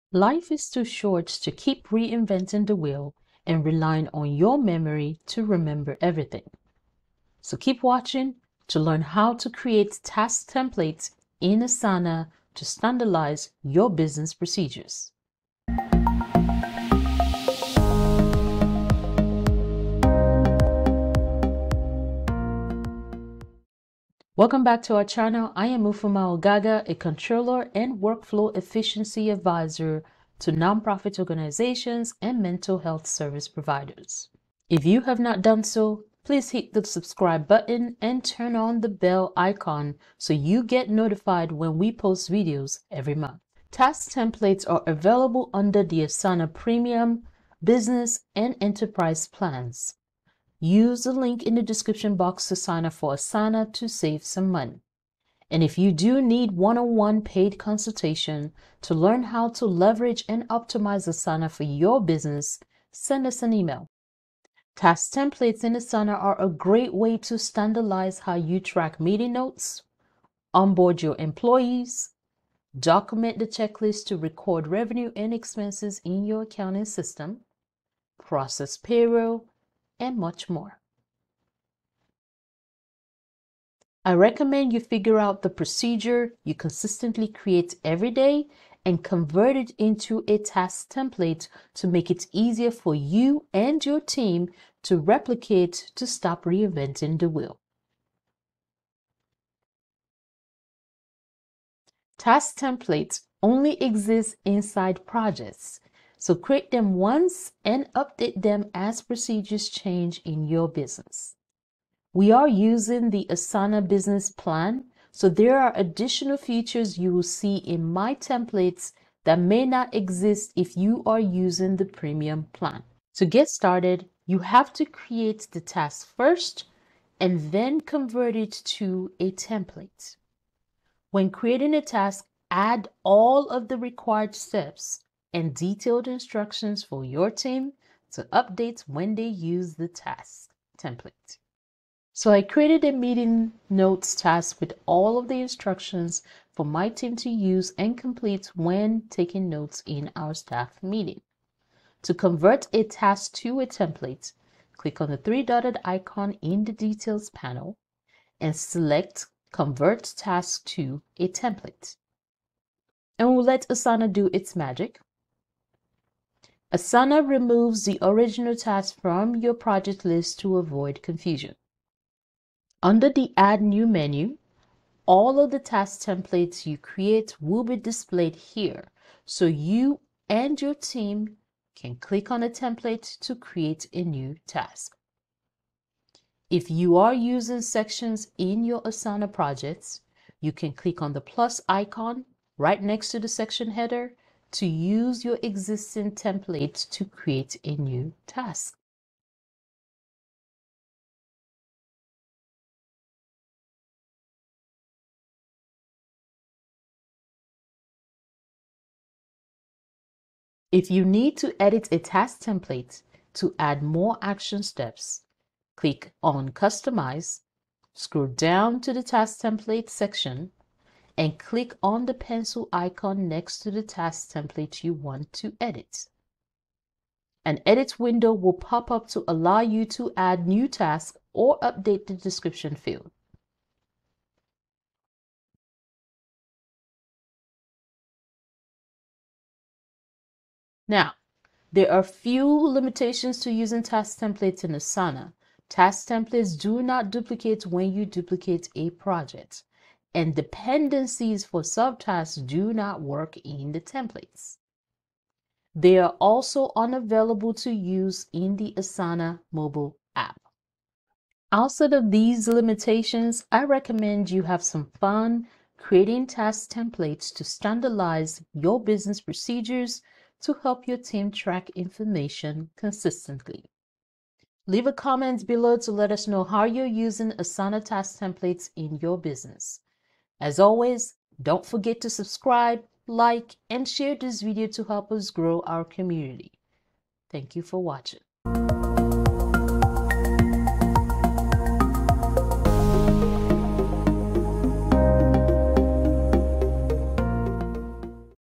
Life is too short to keep reinventing the wheel and relying on your memory to remember everything. So keep watching to learn how to create task templates in Asana to standardize your business procedures. Welcome back to our channel. I am Mufuma Ogaga, a controller and workflow efficiency advisor to nonprofit organizations and mental health service providers. If you have not done so, please hit the subscribe button and turn on the bell icon so you get notified when we post videos every month. Task templates are available under the Asana Premium, Business, and Enterprise plans. Use the link in the description box to sign up for Asana to save some money. And if you do need one-on-one paid consultation to learn how to leverage and optimize Asana for your business, send us an email. Task templates in Asana are a great way to standardize how you track meeting notes, onboard your employees, document the checklist to record revenue and expenses in your accounting system, process payroll, and much more. I recommend you figure out the procedure you consistently create every day and convert it into a task template to make it easier for you and your team to replicate to stop reinventing the wheel. Task templates only exist inside projects, so create them once and update them as procedures change in your business. We are using the Asana business plan, so there are additional features you will see in my templates that may not exist if you are using the premium plan. To get started, you have to create the task first and then convert it to a template. When creating a task, add all of the required steps and detailed instructions for your team to update when they use the task template. So I created a meeting notes task with all of the instructions for my team to use and complete when taking notes in our staff meeting. To convert a task to a template, click on the three-dotted icon in the Details panel and select Convert Task to a Template. And we'll let Asana do its magic. Asana removes the original task from your project list to avoid confusion. Under the Add New menu, all of the task templates you create will be displayed here, so you and your team can click on a template to create a new task. If you are using sections in your Asana projects, you can click on the plus icon right next to the section header to use your existing template to create a new task. If you need to edit a task template to add more action steps, click on Customize, scroll down to the Task Template section, and click on the pencil icon next to the task template you want to edit. An edit window will pop up to allow you to add new tasks or update the description field. Now, there are few limitations to using task templates in Asana. Task templates do not duplicate when you duplicate a project, and dependencies for subtasks do not work in the templates. They are also unavailable to use in the Asana mobile app. Outside of these limitations, I recommend you have some fun creating task templates to standardize your business procedures to help your team track information consistently. Leave a comment below to let us know how you're using Asana task templates in your business. As always, don't forget to subscribe, like, and share this video to help us grow our community. Thank you for watching.